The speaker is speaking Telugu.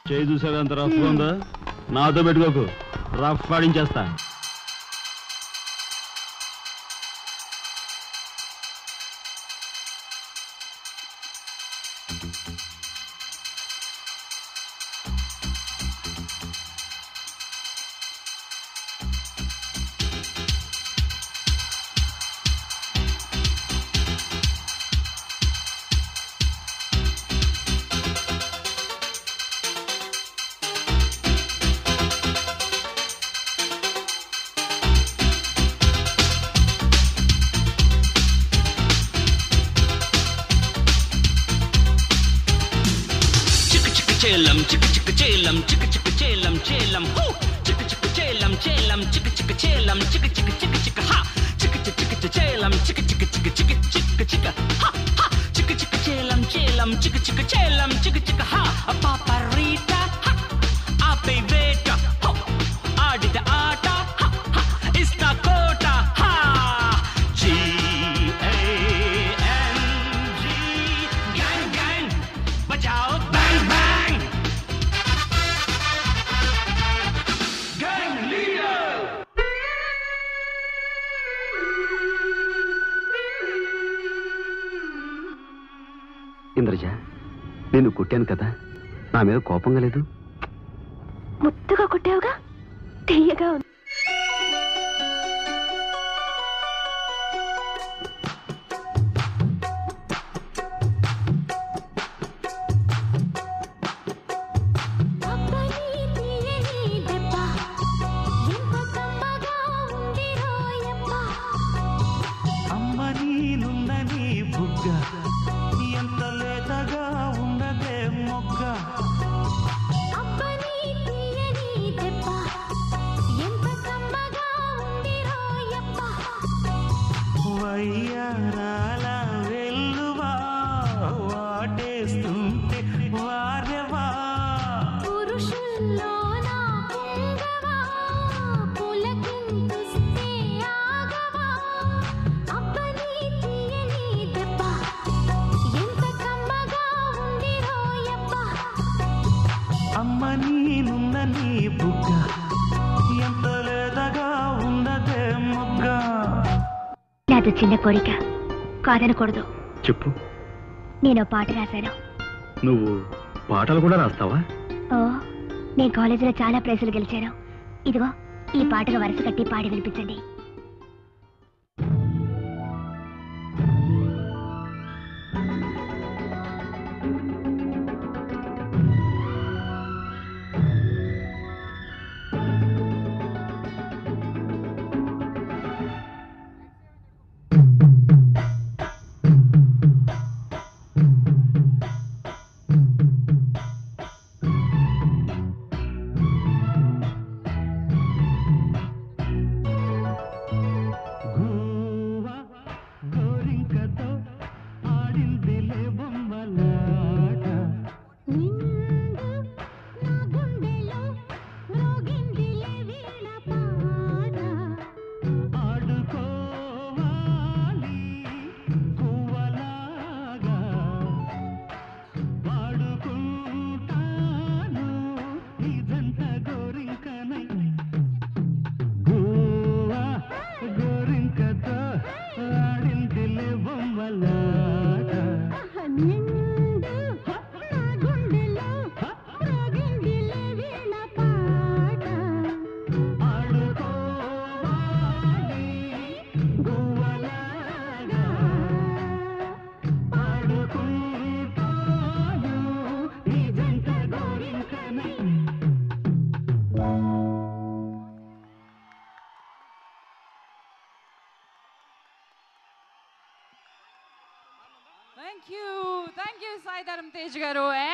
చేయి చూసావు ఎంత రఫ్గా ఉందో, నాతో పెట్టుకోకు, రఫ్ ఆడించేస్తా. Chelam, chicka chicka chelam, chicka chicka chelam, chelam, ho, chicka chicka chelam, chelam, chicka chicka chelam, chicka chicka chicka chicka ha, chicka chicka chicka chelam, chicka chicka chicka chicka chicka chicka ha, ha, chicka chicka chelam, chelam, chicka chicka chelam, chicka chicka ha, a paparita ha, a beveta ho, adita ata ha, ha, ista kota ha, G A N G, gang gang, bajao bang bang. Indraja, నేను కొట్టాను కదా, నా మీద కోపంగా లేదు? ముద్దుగా కొట్టావుగా, తీయగా ఉంది. నాది చిన్న కోరిక, కాదనకూడదు. చెప్పు. నేను పాట రాశాను. నువ్వు పాటలు కూడా రాస్తావా? ఓ, నేను కాలేజీలో చాలా ప్రైజులు గెలిచాను. ఇదిగో ఈ పాటగా వరుస కట్టి పాడి వినిపించండి. Thank you, Sai Dharam Tej garu.